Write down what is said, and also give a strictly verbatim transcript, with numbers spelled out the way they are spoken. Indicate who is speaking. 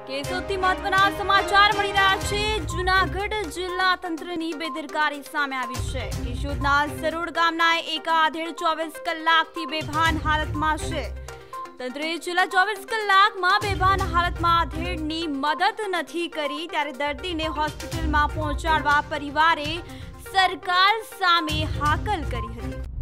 Speaker 1: કે સૌથી મહત્વના સમાચાર મળી રહ્યા છે। જૂનાગઢ જિલ્લા તંત્રની બેદરકારી સામે આવી છે। કેશોદના સરોડ ગામના એક આધેડ ચોવીસ કલાકથી બેભાન હાલતમાં છે। તંત્રે છેલ્લા ચોવીસ કલાકમાં બેભાન હાલતમાં આધેડની મદદ નથી કરી, ત્યારે દર્દીને હોસ્પિટલમાં પહોંચાડવા પરિવારે સરકાર સામે હાકલ કરી હતી।